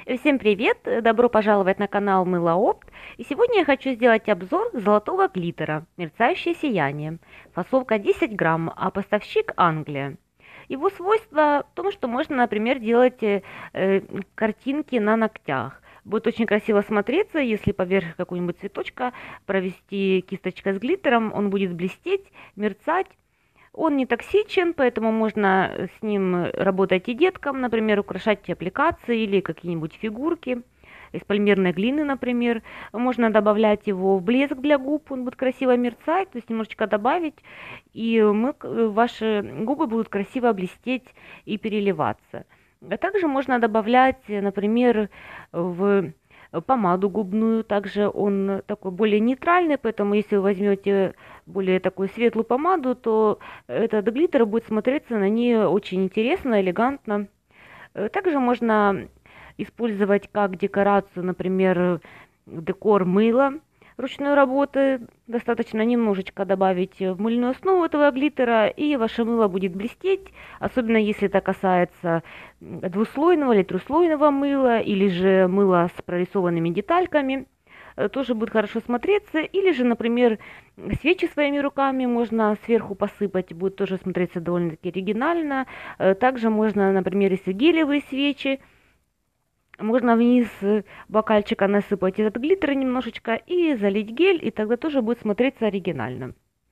Всем привет! Добро пожаловать на канал Мылоопт. И сегодня я хочу сделать обзор золотого глиттера «Мерцающее сияние». Фасовка 10 грамм, а поставщик Англия. Его свойство в том, что можно, например, делать картинки на ногтях. Будет очень красиво смотреться, если поверх какого-нибудь цветочка провести кисточкой с глиттером, он будет блестеть, мерцать. Он не токсичен, поэтому можно с ним работать и деткам, например, украшать аппликации или какие-нибудь фигурки из полимерной глины, например. Можно добавлять его в блеск для губ, он будет красиво мерцать, то есть немножечко добавить, и ваши губы будут красиво блестеть и переливаться. А также можно добавлять, например, в помаду губную. Также он такой более нейтральный, поэтому если вы возьмете более такую светлую помаду, то этот глиттер будет смотреться на ней очень интересно, элегантно. Также можно использовать как декорацию, например, декор мыла ручной работы. Достаточно немножечко добавить в мыльную основу этого глиттера, и ваше мыло будет блестеть, особенно если это касается двуслойного или трехслойного мыла, или же мыла с прорисованными детальками. Тоже будет хорошо смотреться. Или же, например, свечи своими руками можно сверху посыпать, будет тоже смотреться довольно-таки оригинально. Также можно, например, если гелевые свечи, можно вниз бокальчика насыпать этот глиттер немножечко и залить гель, и тогда тоже будет смотреться оригинально.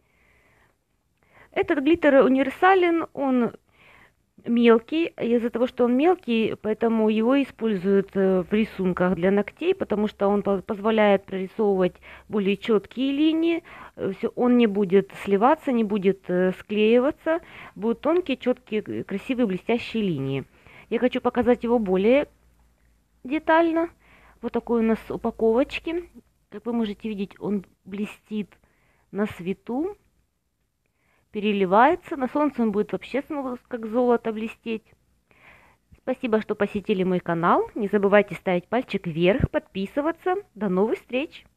Этот глиттер универсален, он мелкий. Из-за того, что он мелкий, поэтому его используют в рисунках для ногтей, потому что он позволяет прорисовывать более четкие линии. Он не будет сливаться, не будет склеиваться. Будут тонкие, четкие, красивые, блестящие линии. Я хочу показать его более детально. Вот такой у нас упаковочки. Как вы можете видеть, он блестит на свету, переливается. На солнце он будет вообще снова как золото блестеть. Спасибо, что посетили мой канал. Не забывайте ставить пальчик вверх, подписываться. До новых встреч!